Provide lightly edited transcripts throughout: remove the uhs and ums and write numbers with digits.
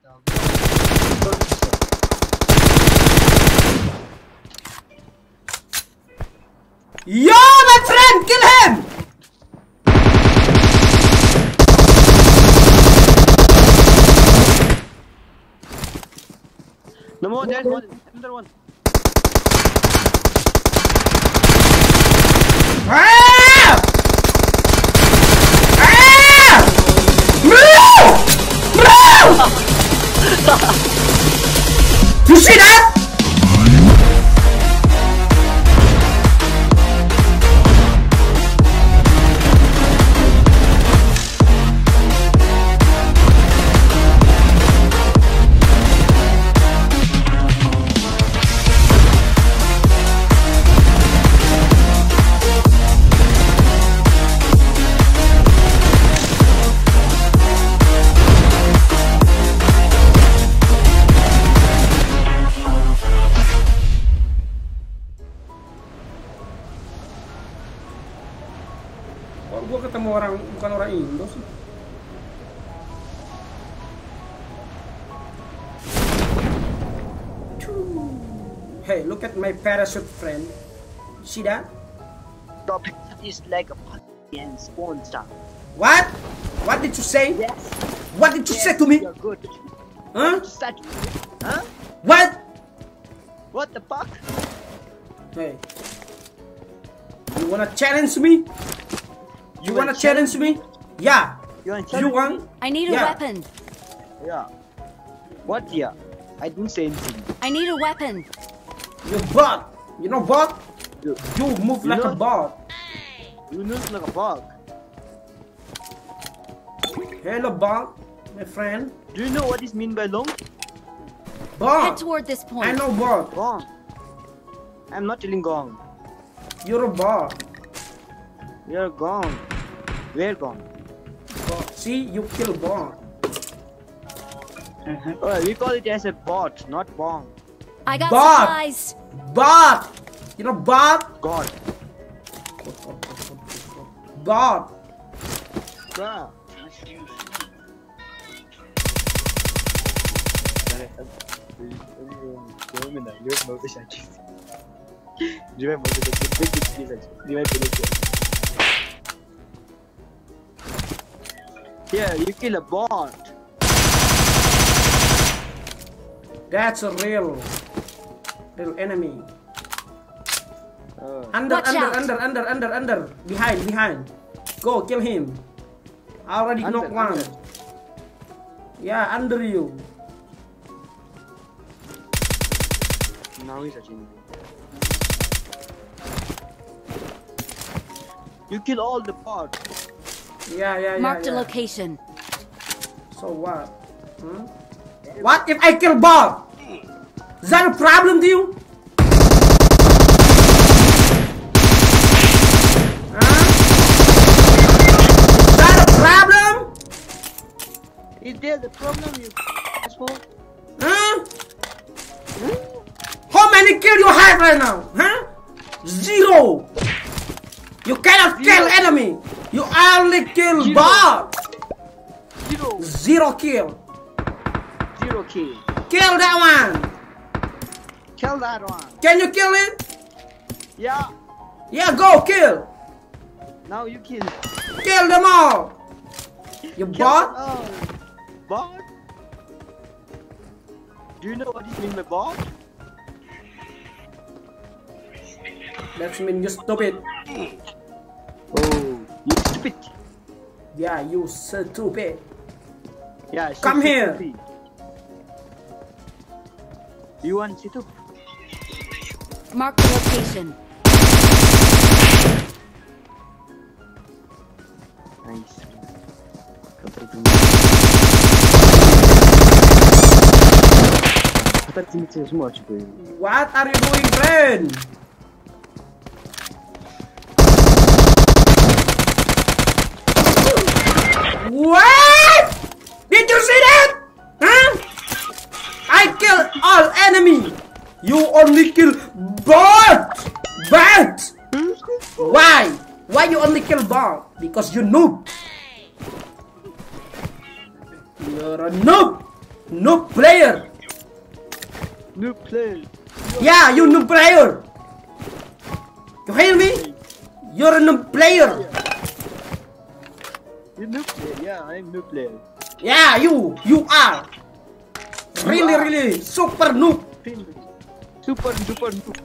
Yo, my friend, kill him! No more, there's one, another one. Ah! Ah! Bro! Bro! You see that? Kok gua ketemu orang bukan orang Indo sih? Hey, look at my parachute, friend. See that? The picture is like a fucking spawn star. What? What did you say? Yes. What did you say to me? You're good. Huh? Huh? What? What the fuck? Hey. You wanna challenge me? You wanna challenge me? Yeah. You want? I need a weapon. Yeah. What? Yeah. I didn't say anything. I need a weapon. You bot. You know bot? You move like a bot. You move like a bug. Hello bot, my friend. Do you know what is mean by long? Bot. Head toward this point. I know bot. Gong. I'm not telling gong. You're a bot. You're gone. Where gone? Bot. See, you kill bot. Oh, we call it as a bot, not bong. I got Bot. supplies. Bot. You know bot? God. Bot. Bruh. Yeah, you kill a bot. That's a real enemy. Under, Watch out. under. Behind. Go, kill him. I already knocked one. Under. Yeah, under you. Now he's touching me. You kill all the bots. Yeah. Marked a location. So what? Hmm? What if I kill bot? Is that a problem to you? Huh? Is that a problem? Is there the problem, you asshole? Huh? How many kills you have right now? Huh? 0. You cannot kill enemy. You only kill bot. 0 kill. 0 kill. Kill that one. Kill that one. Can you kill it? Yeah. Yeah, go kill. Now you kill. Kill them all. You Kill bot? them all. Bot? Do you know what is mean by bot? That means you stupid. Oh, you stupid. Yeah, you stupid. Yeah, she's Come here. stupid. You want Situ? Mark the location. Nice. What are you doing, friend? What? Did you see that? Huh? I kill all enemy. You only kill bot. Why? Why you only kill bot? Because you noob. You're a noob. Noob player. New player. Yeah, you noob player. You hear me? You're a noob player. You new player. Yeah, I'm new player. Yeah, you are. Really super noob. Super duper noob.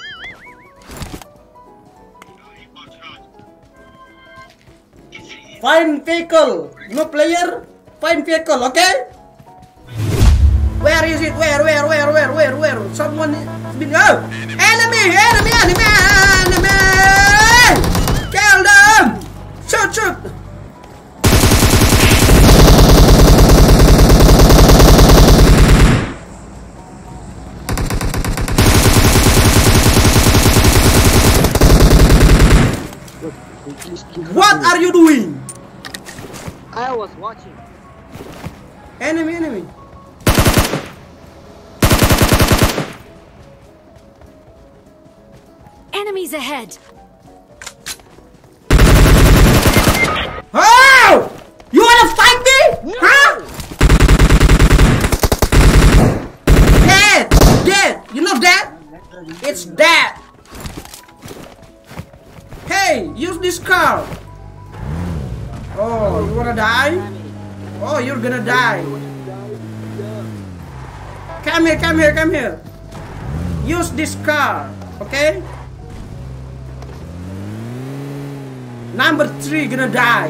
Find vehicle. No player. Find vehicle, okay? Where is it? Where? Someone been enemy! Kill them! Shoot! What are you doing? I was watching. Enemy. Enemies ahead. Oh! You wanna fight me? No. Huh? Dead. You know that? It's dead. Hey, use this car. Oh, you wanna die? Oh, you're gonna die. Come here. Use this car, okay? Number 3 gonna die.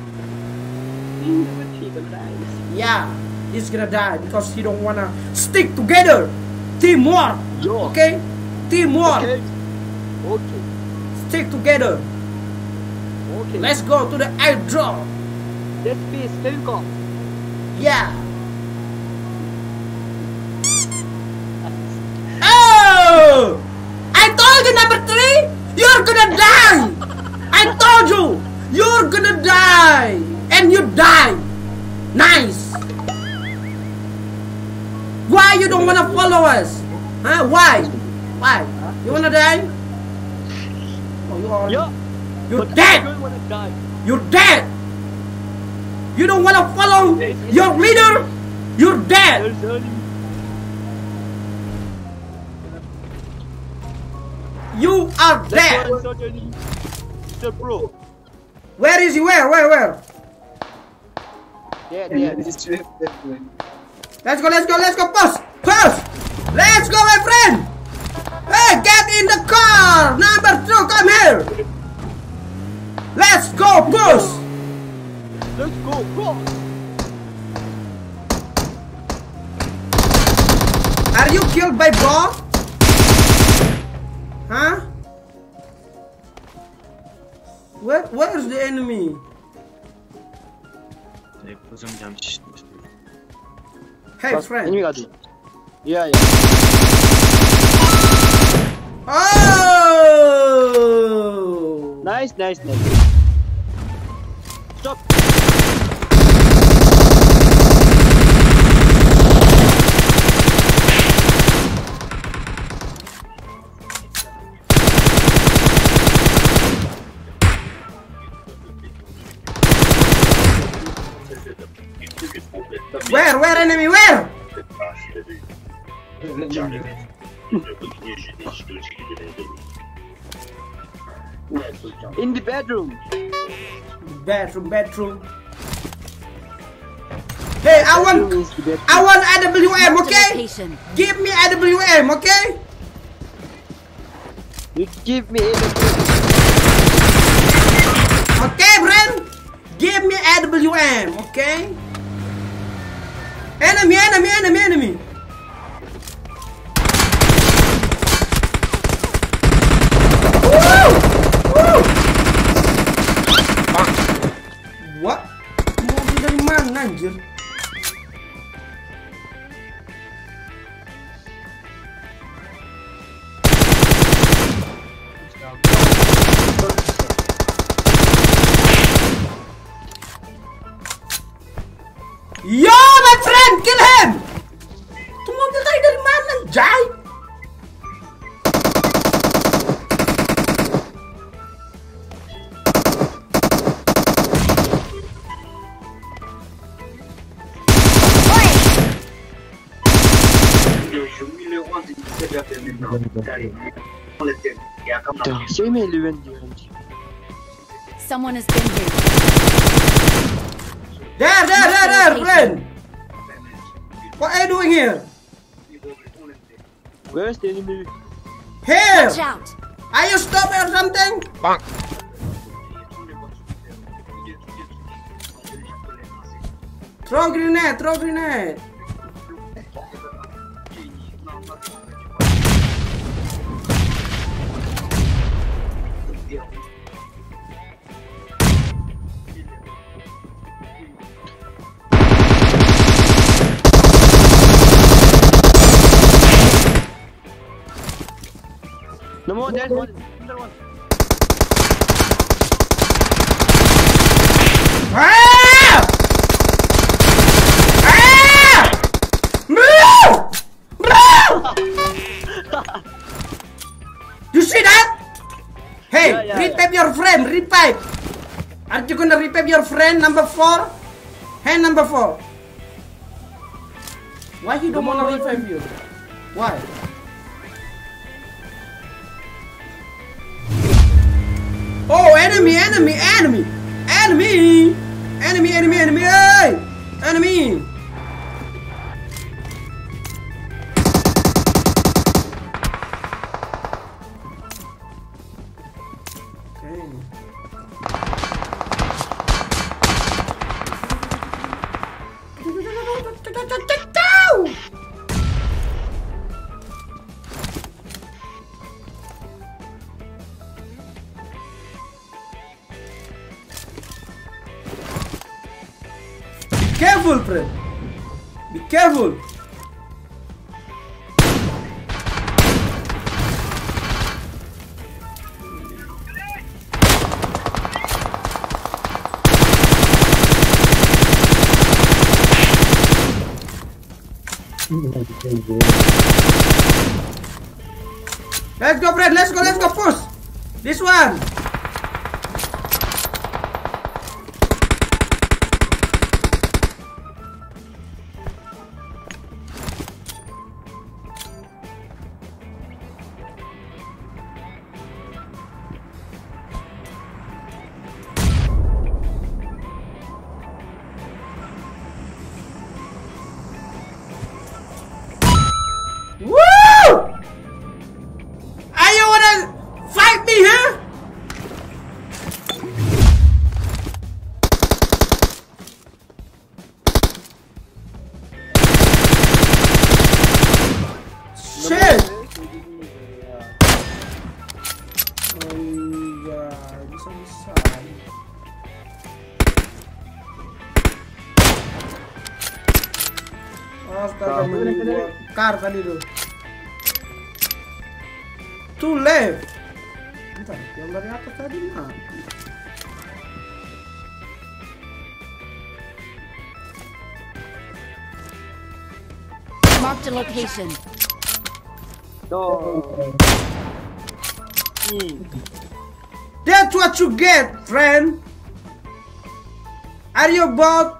Yeah, he's gonna die because he don't wanna stick together. Teamwork. Okay? Teamwork. Okay. Stick together. Okay. Let's go to the airdrop. Let's be Falcon. Yeah. Oh! I told you, number 3, you're gonna die. I told you, you're gonna die, and you die. Nice. Why you don't wanna follow us? Huh? Why? You wanna die? Oh, you are. Yeah. You're But dead. I don't wanna die. You're dead. You don't wanna follow your leader. You're dead. There's only You are dead. Mr. Pro. Where is he? Where? Yeah. Let's go, push! Let's go, my friend! Hey, get in the car! Number 2, come here! Let's go, push! Let's go, bro. Are you killed by bot? Huh? Where's the enemy? Hey, friend. Enemy got it. Yeah. Oh! Nice. Stop. Where enemy? Where? In the bedroom. Bedroom. Hey, I want AWM, okay? Location. Give me AWM, okay? You give me a Okay, friend? Give me AWM, okay? Enemy. Woo! What? Mobil dari mana, anjir? Yo, my friend, kill him! Itu mobil tadi dari mana, Jai? Someone has been here. There, friend. What are you doing here? Where's the enemy? Here. Watch out. Are you stopping or something? Throw grenade. No more, there's one. Another one. Ah! You see that? Hey, Yeah. revive your friend, revive. Aren't you gonna revive your friend, number 4? Hey, number 4. Why he don't wanna revive you? Why? Oh, enemy, hey! Enemy! Be careful, friend. Be careful. Let's go, friend. Let's go. Push. This one. Woo! Are you wanna fight me, huh? Shit! Oh iya, bisa. Astaga, meninggal tadi tuh. Two left. Bentar, yang dari atas tadi mah. Marked a location. That's what you get, friend. Are you bot?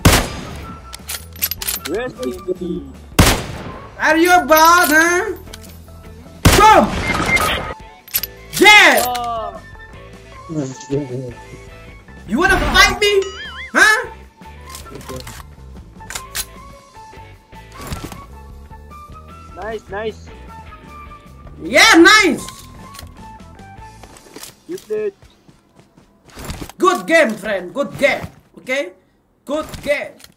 Where's the enemy? Are you bot, huh? Come! Yeah! You wanna fight me? Huh? Nice. Yeah, nice! You played. Good game, friend. Good game. Okay? Good game.